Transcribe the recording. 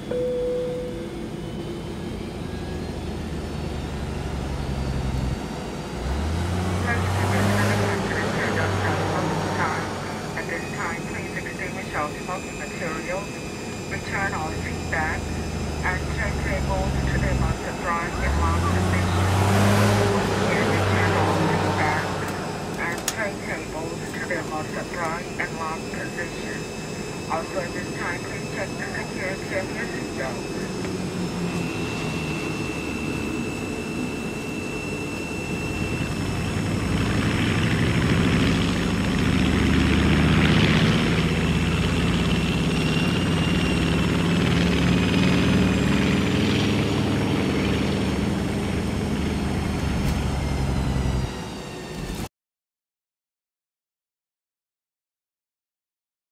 Smoking materials, return all feedback, and turn tables to their most upright and locked position. Again, return all feedback, and turn tables to their most upright and locked position. Also at this time, please check the security of your seatbelt.